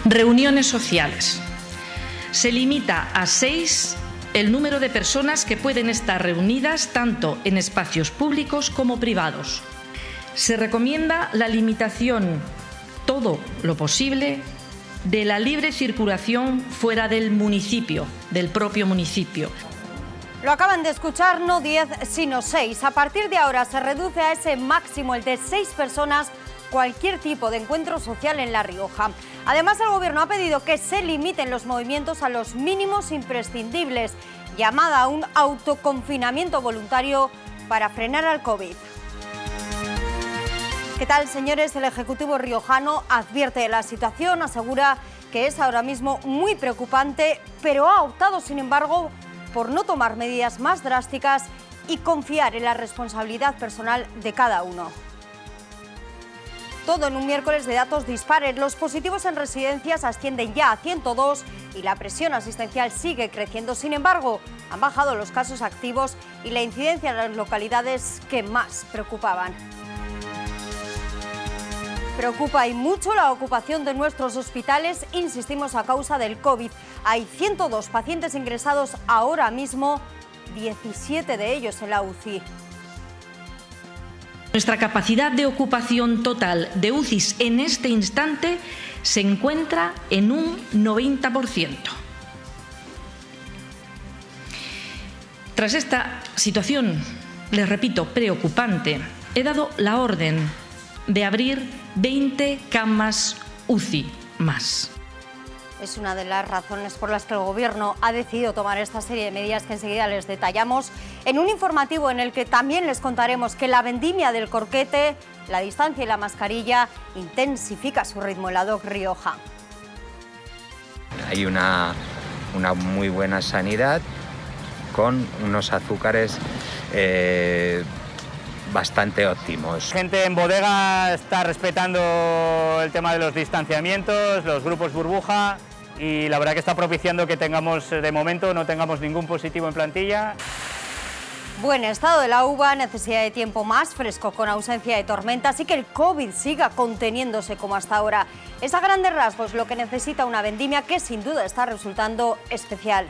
Reuniones sociales. Se limita a 6 el número de personas que pueden estar reunidas tanto en espacios públicos como privados. Se recomienda la limitación, todo lo posible, de la libre circulación fuera del municipio, del propio municipio. Lo acaban de escuchar, no 10, sino 6. A partir de ahora se reduce a ese máximo, el de 6 personas, cualquier tipo de encuentro social en La Rioja. Además, el Gobierno ha pedido que se limiten los movimientos a los mínimos imprescindibles, llamada a un autoconfinamiento voluntario para frenar al COVID. ¿Qué tal, señores? El Ejecutivo riojano advierte de la situación, asegura que es ahora mismo muy preocupante, pero ha optado, sin embargo, por no tomar medidas más drásticas y confiar en la responsabilidad personal de cada uno. Todo en un miércoles de datos dispares. Los positivos en residencias ascienden ya a 102 y la presión asistencial sigue creciendo. Sin embargo, han bajado los casos activos y la incidencia en las localidades que más preocupaban. Preocupa y mucho la ocupación de nuestros hospitales, insistimos, a causa del COVID. Hay 102 pacientes ingresados ahora mismo, 17 de ellos en la UCI. Nuestra capacidad de ocupación total de UCIs en este instante se encuentra en un 90%. Tras esta situación, les repito, preocupante, he dado la orden de abrir 20 camas UCI más. Es una de las razones por las que el Gobierno ha decidido tomar esta serie de medidas que enseguida les detallamos en un informativo en el que también les contaremos que la vendimia del corquete, la distancia y la mascarilla intensifica su ritmo en la DOC Rioja. Hay una muy buena sanidad con unos azúcares bastante óptimos. Gente en bodega está respetando el tema de los distanciamientos, los grupos burbuja, y la verdad que está propiciando que tengamos, de momento, no tengamos ningún positivo en plantilla. Buen estado de la uva, necesidad de tiempo más fresco con ausencia de tormentas y que el COVID siga conteniéndose como hasta ahora. Es a grandes rasgos lo que necesita una vendimia que sin duda está resultando especial.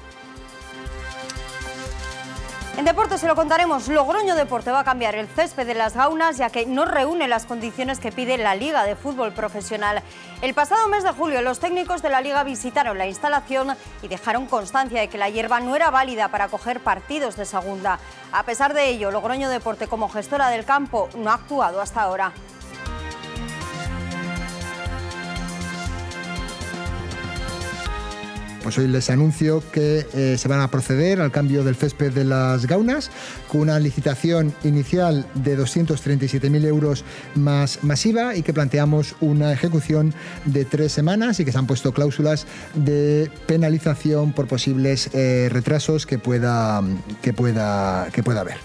En deporte se lo contaremos. Logroño Deporte va a cambiar el césped de las Gaunas ya que no reúne las condiciones que pide la Liga de Fútbol Profesional. El pasado mes de julio los técnicos de la Liga visitaron la instalación y dejaron constancia de que la hierba no era válida para acoger partidos de segunda. A pesar de ello, Logroño Deporte, como gestora del campo, no ha actuado hasta ahora. Pues hoy les anuncio que se van a proceder al cambio del césped de las Gaunas con una licitación inicial de 237.000 euros más masiva y que planteamos una ejecución de 3 semanas y que se han puesto cláusulas de penalización por posibles retrasos que pueda haber.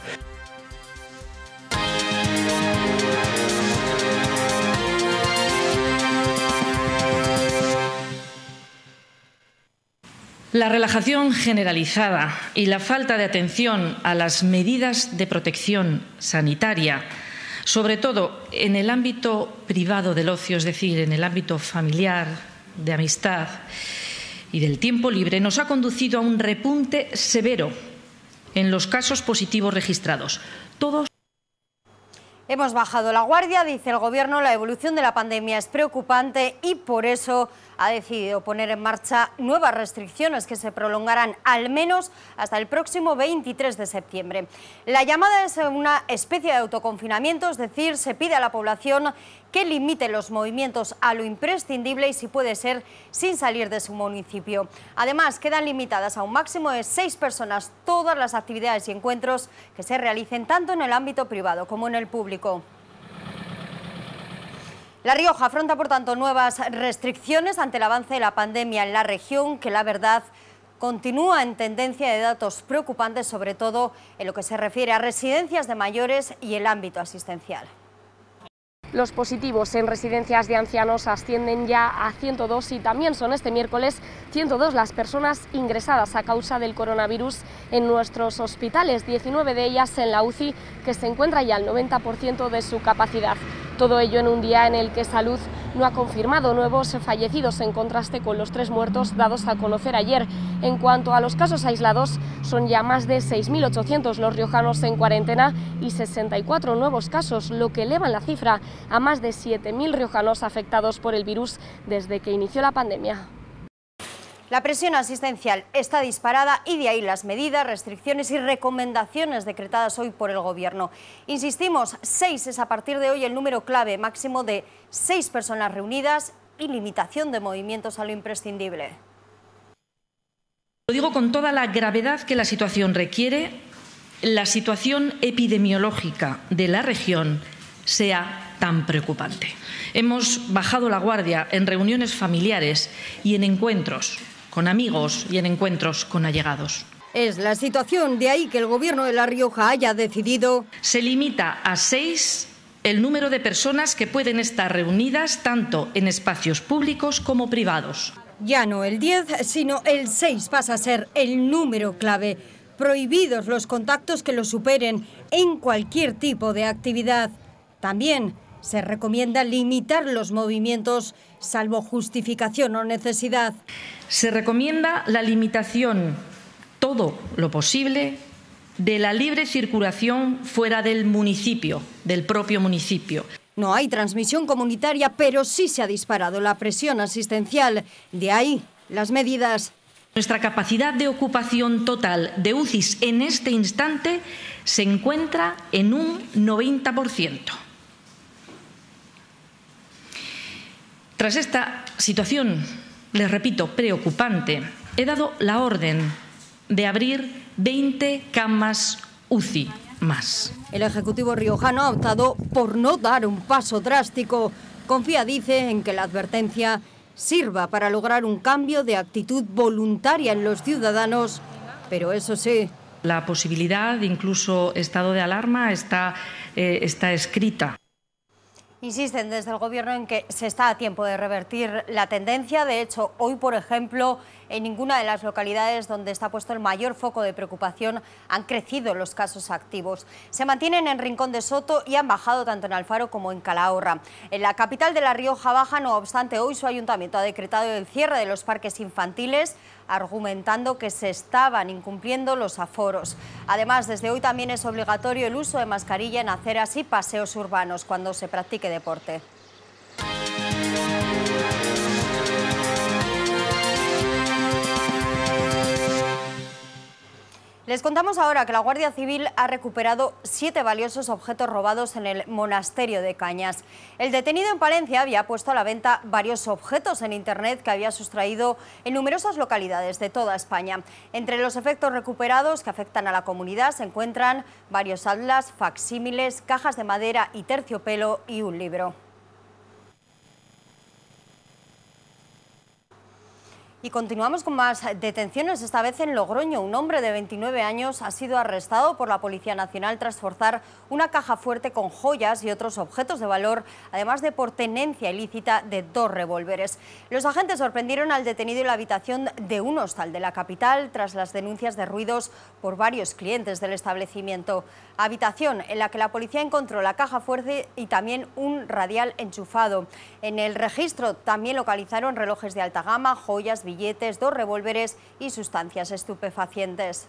La relajación generalizada y la falta de atención a las medidas de protección sanitaria, sobre todo en el ámbito privado del ocio, es decir, en el ámbito familiar, de amistad y del tiempo libre, nos ha conducido a un repunte severo en los casos positivos registrados. Hemos bajado la guardia, dice el Gobierno, la evolución de la pandemia es preocupante y por eso ha decidido poner en marcha nuevas restricciones que se prolongarán al menos hasta el próximo 23 de septiembre. La llamada es una especie de autoconfinamiento, es decir, se pide a la población que limite los movimientos a lo imprescindible y, si puede ser, sin salir de su municipio. Además, quedan limitadas a un máximo de 6 personas todas las actividades y encuentros que se realicen tanto en el ámbito privado como en el público. La Rioja afronta, por tanto, nuevas restricciones ante el avance de la pandemia en la región, que la verdad continúa en tendencia de datos preocupantes, sobre todo en lo que se refiere a residencias de mayores y el ámbito asistencial. Los positivos en residencias de ancianos ascienden ya a 102 y también son este miércoles 102 las personas ingresadas a causa del coronavirus en nuestros hospitales, 19 de ellas en la UCI, que se encuentra ya al 90% de su capacidad. Todo ello en un día en el que Salud no ha confirmado nuevos fallecidos en contraste con los 3 muertos dados a conocer ayer. En cuanto a los casos aislados, son ya más de 6.800 los riojanos en cuarentena y 64 nuevos casos, lo que eleva la cifra a más de 7.000 riojanos afectados por el virus desde que inició la pandemia. La presión asistencial está disparada y de ahí las medidas, restricciones y recomendaciones decretadas hoy por el Gobierno. Insistimos, 6 es a partir de hoy el número clave, máximo de 6 personas reunidas y limitación de movimientos a lo imprescindible. Lo digo con toda la gravedad que la situación requiere, la situación epidemiológica de la región sea tan preocupante. Hemos bajado la guardia en reuniones familiares y en encuentros con amigos y en encuentros con allegados. Es la situación, de ahí que el Gobierno de La Rioja haya decidido... Se limita a 6 el número de personas que pueden estar reunidas tanto en espacios públicos como privados. Ya no el 10, sino el 6 pasa a ser el número clave. Prohibidos los contactos que lo superen en cualquier tipo de actividad. También se recomienda limitar los movimientos, salvo justificación o necesidad. Se recomienda la limitación, todo lo posible, de la libre circulación fuera del municipio, del propio municipio. No hay transmisión comunitaria, pero sí se ha disparado la presión asistencial. De ahí las medidas. Nuestra capacidad de ocupación total de UCIs en este instante se encuentra en un 90%. Tras esta situación, les repito, preocupante, he dado la orden de abrir 20 camas UCI más. El Ejecutivo riojano ha optado por no dar un paso drástico. Confía, dice, en que la advertencia sirva para lograr un cambio de actitud voluntaria en los ciudadanos, pero eso sí. La posibilidad de incluso estado de alarma está escrita. Insisten desde el Gobierno en que se está a tiempo de revertir la tendencia. De hecho, hoy, por ejemplo, en ninguna de las localidades donde está puesto el mayor foco de preocupación han crecido los casos activos. Se mantienen en Rincón de Soto y han bajado tanto en Alfaro como en Calahorra. En la capital de La Rioja Baja, no obstante, hoy su ayuntamiento ha decretado el cierre de los parques infantiles, argumentando que se estaban incumpliendo los aforos. Además, desde hoy también es obligatorio el uso de mascarilla en aceras y paseos urbanos cuando se practique deporte. Les contamos ahora que la Guardia Civil ha recuperado 7 valiosos objetos robados en el monasterio de Cañas. El detenido en Palencia había puesto a la venta varios objetos en Internet que había sustraído en numerosas localidades de toda España. Entre los efectos recuperados que afectan a la comunidad se encuentran varios atlas, facsímiles, cajas de madera y terciopelo y un libro. Y continuamos con más detenciones, esta vez en Logroño. Un hombre de 29 años ha sido arrestado por la Policía Nacional tras forzar una caja fuerte con joyas y otros objetos de valor, además de por tenencia ilícita de 2 revólveres. Los agentes sorprendieron al detenido en la habitación de un hostal de la capital tras las denuncias de ruidos por varios clientes del establecimiento. Habitación en la que la policía encontró la caja fuerte y también un radial enchufado. En el registro también localizaron relojes de alta gama, joyas, billetes, 2 revólveres y sustancias estupefacientes.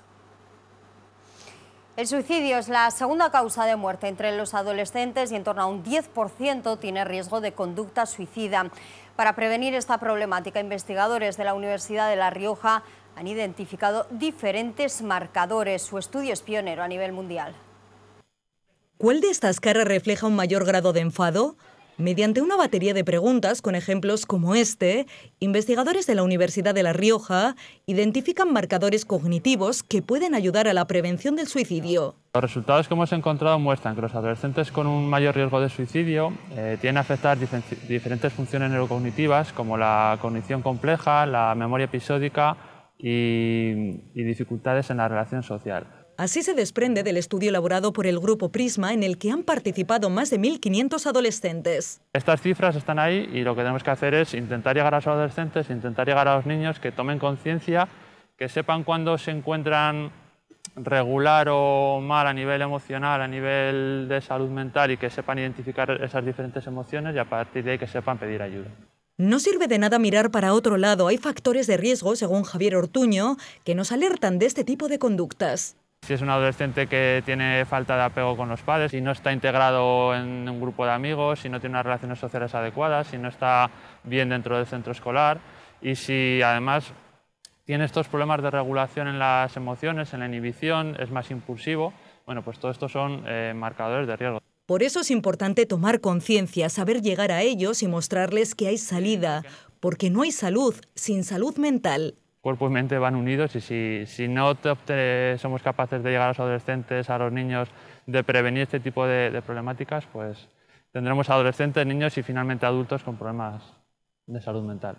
El suicidio es la segunda causa de muerte entre los adolescentes y en torno a un 10% tiene riesgo de conducta suicida. Para prevenir esta problemática, investigadores de la Universidad de La Rioja han identificado diferentes marcadores. Su estudio es pionero a nivel mundial. ¿Cuál de estas caras refleja un mayor grado de enfado? Mediante una batería de preguntas con ejemplos como este, investigadores de la Universidad de La Rioja identifican marcadores cognitivos que pueden ayudar a la prevención del suicidio. Los resultados que hemos encontrado muestran que los adolescentes con un mayor riesgo de suicidio tienden a afectar diferentes funciones neurocognitivas como la cognición compleja, la memoria episódica y dificultades en la relación social. Así se desprende del estudio elaborado por el Grupo Prisma, en el que han participado más de 1.500 adolescentes. Estas cifras están ahí y lo que tenemos que hacer es intentar llegar a los adolescentes, intentar llegar a los niños, que tomen conciencia, que sepan cuándo se encuentran regular o mal a nivel emocional, a nivel de salud mental, y que sepan identificar esas diferentes emociones y a partir de ahí que sepan pedir ayuda. No sirve de nada mirar para otro lado. Hay factores de riesgo, según Javier Ortuño, que nos alertan de este tipo de conductas. Si es un adolescente que tiene falta de apego con los padres, si no está integrado en un grupo de amigos, si no tiene unas relaciones sociales adecuadas, si no está bien dentro del centro escolar y si además tiene estos problemas de regulación en las emociones, en la inhibición, es más impulsivo, bueno, pues todo esto son marcadores de riesgo. Por eso es importante tomar conciencia, saber llegar a ellos y mostrarles que hay salida, porque no hay salud sin salud mental. Cuerpo y mente van unidos y si no somos capaces de llegar a los adolescentes, a los niños, de prevenir este tipo de problemáticas, pues tendremos adolescentes, niños y finalmente adultos con problemas de salud mental.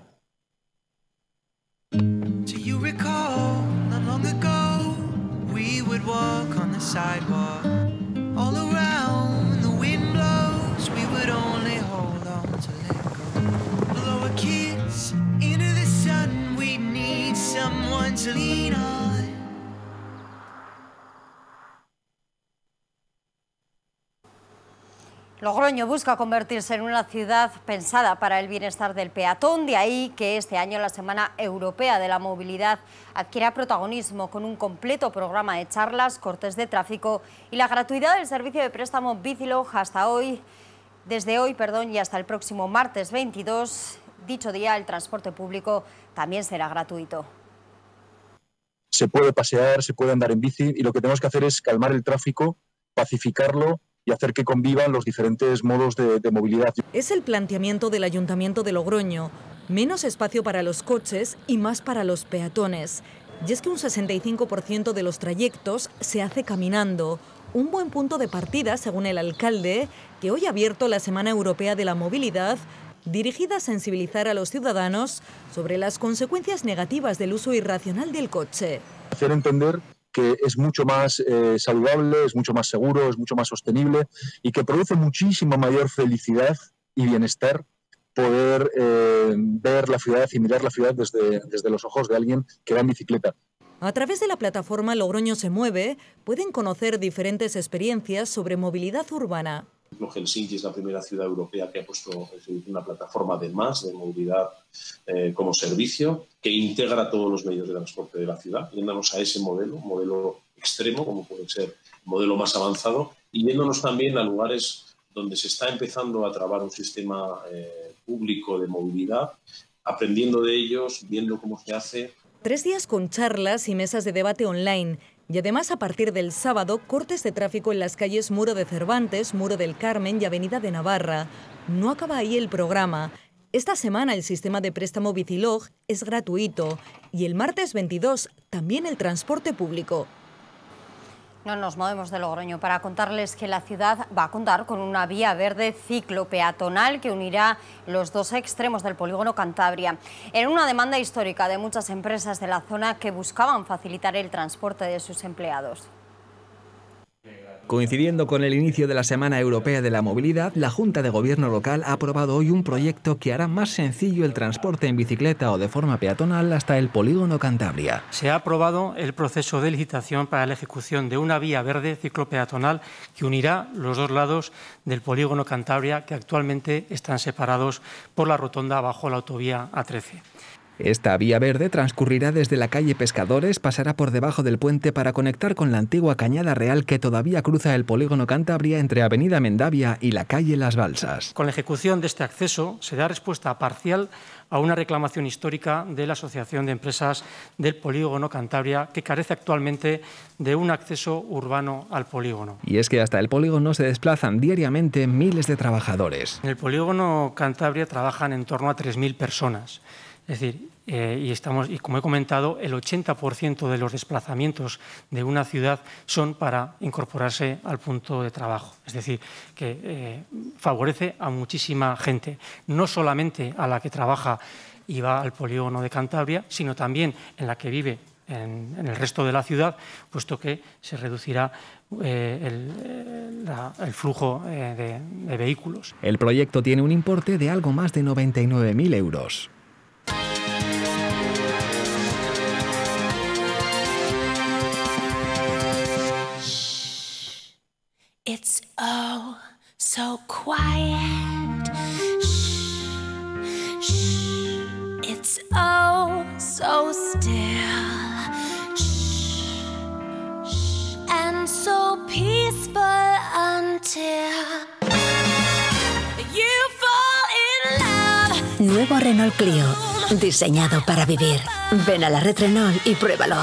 Logroño busca convertirse en una ciudad pensada para el bienestar del peatón, de ahí que este año la Semana Europea de la Movilidad adquiera protagonismo con un completo programa de charlas, cortes de tráfico y la gratuidad del servicio de préstamo Bicilog desde hoy y hasta el próximo martes 22. Dicho día, el transporte público también será gratuito. Se puede pasear, se puede andar en bici y lo que tenemos que hacer es calmar el tráfico, pacificarlo y hacer que convivan los diferentes modos de movilidad. Es el planteamiento del Ayuntamiento de Logroño. Menos espacio para los coches y más para los peatones. Y es que un 65% de los trayectos se hace caminando. Un buen punto de partida, según el alcalde, que hoy ha abierto la Semana Europea de la Movilidad, dirigida a sensibilizar a los ciudadanos sobre las consecuencias negativas del uso irracional del coche. Hacer entender que es mucho más saludable, es mucho más seguro, es mucho más sostenible y que produce muchísima mayor felicidad y bienestar poder ver la ciudad y mirar la ciudad desde los ojos de alguien que va en bicicleta. A través de la plataforma Logroño se mueve, pueden conocer diferentes experiencias sobre movilidad urbana. Helsinki es la primera ciudad europea que ha puesto una plataforma de movilidad como servicio que integra todos los medios de transporte de la ciudad, yéndonos a ese modelo extremo, como puede ser el modelo más avanzado, y yéndonos también a lugares donde se está empezando a trabar un sistema público de movilidad, aprendiendo de ellos, viendo cómo se hace. 3 días con charlas y mesas de debate online. Y además, a partir del sábado, cortes de tráfico en las calles Muro de Cervantes, Muro del Carmen y Avenida de Navarra. No acaba ahí el programa. Esta semana el sistema de préstamo Bicilog es gratuito y el martes 22 también el transporte público. No nos movemos de Logroño para contarles que la ciudad va a contar con una vía verde ciclopeatonal que unirá los dos extremos del polígono Cantabria. En una demanda histórica de muchas empresas de la zona que buscaban facilitar el transporte de sus empleados. Coincidiendo con el inicio de la Semana Europea de la Movilidad, la Junta de Gobierno local ha aprobado hoy un proyecto que hará más sencillo el transporte en bicicleta o de forma peatonal hasta el polígono Cantabria. Se ha aprobado el proceso de licitación para la ejecución de una vía verde ciclopeatonal que unirá los dos lados del polígono Cantabria, que actualmente están separados por la rotonda bajo la autovía A13. Esta vía verde transcurrirá desde la calle Pescadores, pasará por debajo del puente para conectar con la antigua Cañada Real que todavía cruza el polígono Cantabria entre Avenida Mendavia y la calle Las Balsas. Con la ejecución de este acceso se da respuesta parcial a una reclamación histórica de la Asociación de Empresas del Polígono Cantabria, que carece actualmente de un acceso urbano al polígono. Y es que hasta el polígono se desplazan diariamente miles de trabajadores. En el polígono Cantabria trabajan en torno a 3.000 personas. Es decir, y como he comentado, el 80% de los desplazamientos de una ciudad son para incorporarse al punto de trabajo. Es decir, que favorece a muchísima gente, no solamente a la que trabaja y va al polígono de Cantabria, sino también en la que vive en el resto de la ciudad, puesto que se reducirá el flujo de vehículos. El proyecto tiene un importe de algo más de 99.000 euros. It's oh so quiet. Shh, shh. It's oh so still. Shh, shh. And so peaceful until you fall in love. Nuevo Renault Clio, diseñado para vivir. Ven a la Red Renault y pruébalo.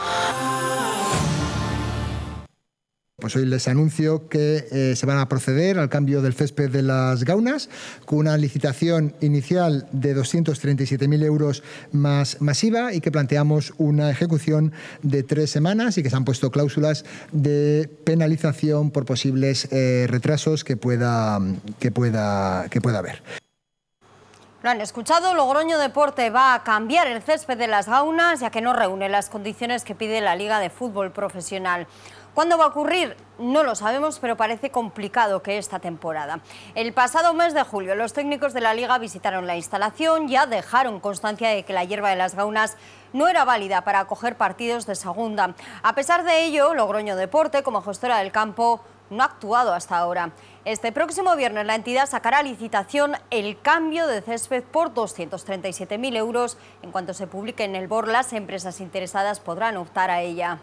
Pues hoy les anuncio que se van a proceder al cambio del césped de las Gaunas con una licitación inicial de 237.000 euros más IVA y que planteamos una ejecución de 3 semanas y que se han puesto cláusulas de penalización por posibles retrasos que pueda haber. Lo han escuchado, Logroño Deporte va a cambiar el césped de las Gaunas ya que no reúne las condiciones que pide la Liga de Fútbol Profesional. ¿Cuándo va a ocurrir? No lo sabemos, pero parece complicado que esta temporada. El pasado mes de julio, los técnicos de la Liga visitaron la instalación, ya dejaron constancia de que la hierba de las Gaunas no era válida para acoger partidos de segunda. A pesar de ello, Logroño Deporte, como gestora del campo, no ha actuado hasta ahora. Este próximo viernes la entidad sacará a licitación el cambio de césped por 237.000 euros. En cuanto se publique en el BOR, las empresas interesadas podrán optar a ella.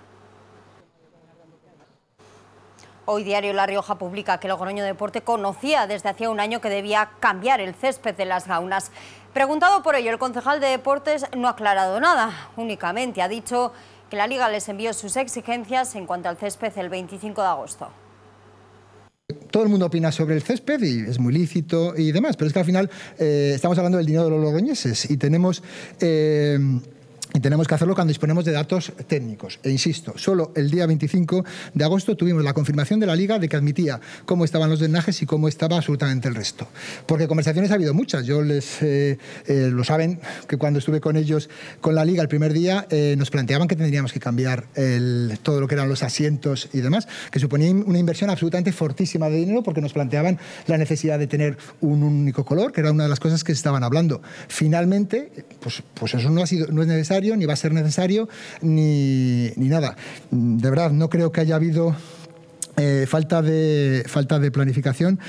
Hoy Diario La Rioja publica que Logroño Deporte conocía desde hacía un año que debía cambiar el césped de las Gaunas. Preguntado por ello, el concejal de Deportes no ha aclarado nada. Únicamente ha dicho que la Liga les envió sus exigencias en cuanto al césped el 25 de agosto. Todo el mundo opina sobre el césped y es muy lícito y demás, pero es que al final estamos hablando del dinero de los logroñeses y tenemos que hacerlo cuando disponemos de datos técnicos. E insisto, solo el día 25 de agosto tuvimos la confirmación de la Liga de que admitía cómo estaban los drenajes y cómo estaba absolutamente el resto. Porque conversaciones ha habido muchas. Yo lo saben, que cuando estuve con ellos, con la Liga el primer día, nos planteaban que tendríamos que cambiar todo lo que eran los asientos y demás, que suponía una inversión absolutamente fortísima de dinero porque nos planteaban la necesidad de tener un único color, que era una de las cosas que se estaban hablando. Finalmente, pues eso no es necesario, ni va a ser necesario, ni nada. De verdad, no creo que haya habido falta de planificación.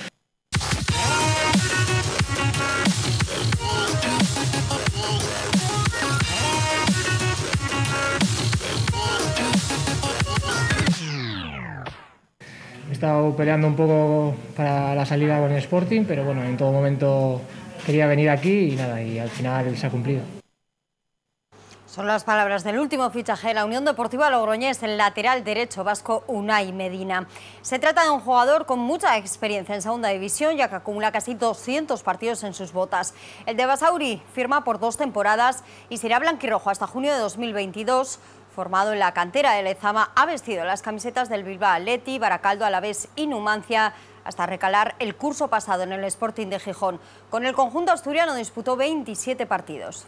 He estado peleando un poco para la salida con el Sporting, pero bueno, en todo momento quería venir aquí y nada, y al final se ha cumplido. Son las palabras del último fichaje de la Unión Deportiva Logroñés, el lateral derecho vasco Unai Medina. Se trata de un jugador con mucha experiencia en segunda división, ya que acumula casi 200 partidos en sus botas. El de Basauri firma por 2 temporadas y será blanquirrojo hasta junio de 2022. Formado en la cantera de Lezama, ha vestido las camisetas del Bilbao Athletic, Baracaldo, Alavés y Numancia, hasta recalar el curso pasado en el Sporting de Gijón. Con el conjunto asturiano disputó 27 partidos.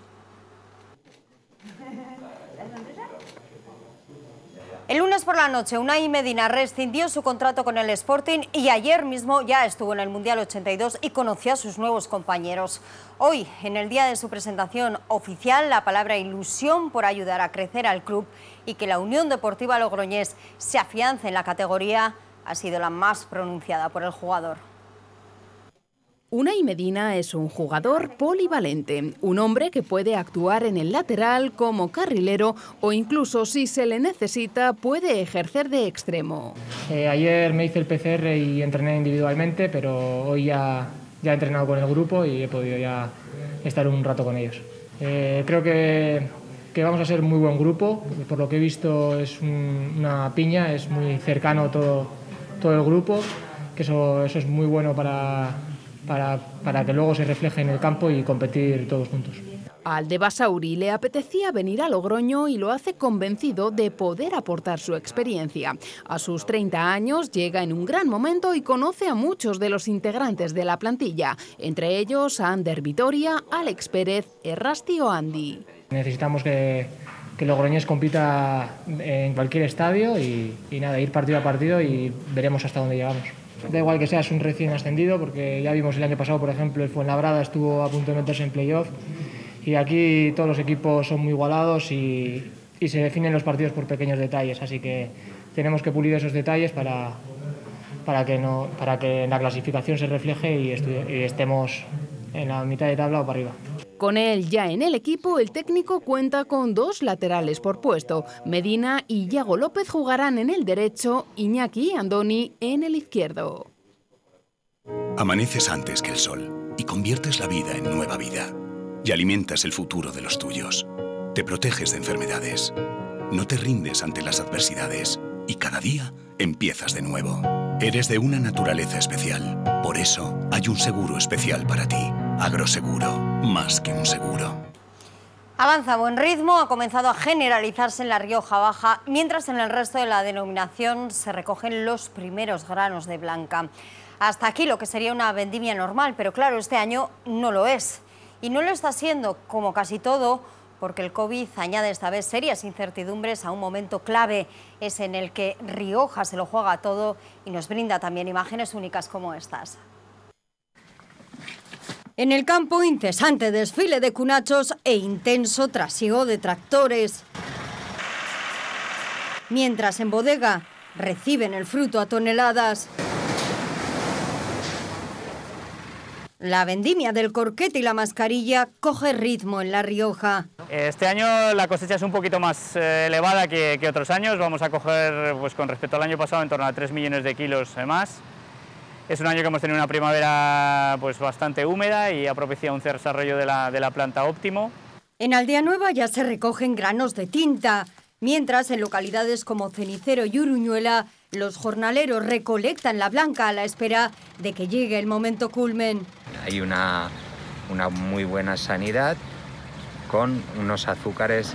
El lunes por la noche, Unai Medina rescindió su contrato con el Sporting y ayer mismo ya estuvo en el Mundial 82 y conoció a sus nuevos compañeros. Hoy, en el día de su presentación oficial, la palabra ilusión por ayudar a crecer al club y que la Unión Deportiva Logroñés se afiance en la categoría ha sido la más pronunciada por el jugador. Unai Medina es un jugador polivalente, un hombre que puede actuar en el lateral como carrilero o incluso si se le necesita puede ejercer de extremo. Ayer me hice el PCR y entrené individualmente, pero hoy ya he entrenado con el grupo y he podido ya estar un rato con ellos. Creo que vamos a ser muy buen grupo, por lo que he visto es una piña, es muy cercano todo el grupo, que eso es muy bueno para que luego se refleje en el campo y competir todos juntos. Al de Basauri le apetecía venir a Logroño y lo hace convencido de poder aportar su experiencia. A sus 30 años llega en un gran momento y conoce a muchos de los integrantes de la plantilla, entre ellos a Ander Vitoria, Alex Pérez, Errasti o Andy. Necesitamos que Logroñés compita en cualquier estadio y nada, ir partido a partido y veremos hasta dónde llegamos. Da igual que seas un recién ascendido, porque ya vimos el año pasado, por ejemplo, el Fuenlabrada estuvo a punto de meterse en playoff y aquí todos los equipos son muy igualados y se definen los partidos por pequeños detalles, así que tenemos que pulir esos detalles para para que en la clasificación se refleje y estemos en la mitad de tabla o para arriba. Con él ya en el equipo, el técnico cuenta con 2 laterales por puesto. Medina y Yago López jugarán en el derecho, Iñaki y Andoni en el izquierdo. Amaneces antes que el sol y conviertes la vida en nueva vida. Y alimentas el futuro de los tuyos. Te proteges de enfermedades. No te rindes ante las adversidades. Y cada día empiezas de nuevo. Eres de una naturaleza especial. Por eso hay un seguro especial para ti. Agroseguro, más que un seguro. Avanza a buen ritmo, ha comenzado a generalizarse en la Rioja Baja, mientras en el resto de la denominación se recogen los primeros granos de blanca. Hasta aquí lo que sería una vendimia normal, pero claro, este año no lo es. Y no lo está siendo, como casi todo, porque el COVID añade esta vez serias incertidumbres a un momento clave, es en el que Rioja se lo juega todo y nos brinda también imágenes únicas como estas. En el campo, incesante desfile de cunachos e intenso trasiego de tractores. Mientras en bodega reciben el fruto a toneladas. La vendimia del corquete y la mascarilla coge ritmo en La Rioja. Este año la cosecha es un poquito más elevada que otros años. Vamos a coger, pues, con respecto al año pasado, en torno a 3 millones de kilos más. Es un año que hemos tenido una primavera pues, bastante húmeda y ha propiciado un desarrollo de la planta óptimo. En Aldea Nueva ya se recogen granos de tinta, mientras en localidades como Cenicero y Uruñuela los jornaleros recolectan la blanca a la espera de que llegue el momento culmen. Hay una muy buena sanidad con unos azúcares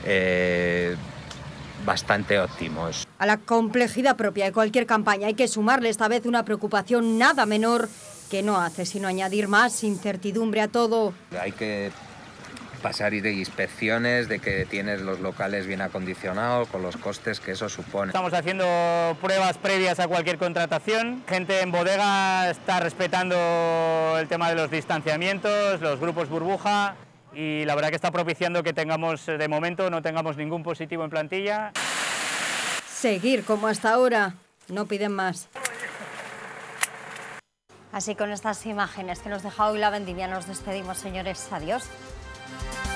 bastante óptimos. A la complejidad propia de cualquier campaña hay que sumarle esta vez una preocupación nada menor que no hace sino añadir más incertidumbre a todo. Hay que pasar de inspecciones, de que tienes los locales bien acondicionados, con los costes que eso supone. Estamos haciendo pruebas previas a cualquier contratación. Gente en bodega está respetando el tema de los distanciamientos, los grupos burbuja, y la verdad que está propiciando que tengamos, de momento, no tengamos ningún positivo en plantilla. Seguir como hasta ahora, no piden más. Así con estas imágenes que nos deja hoy la vendimia nos despedimos, señores. Adiós.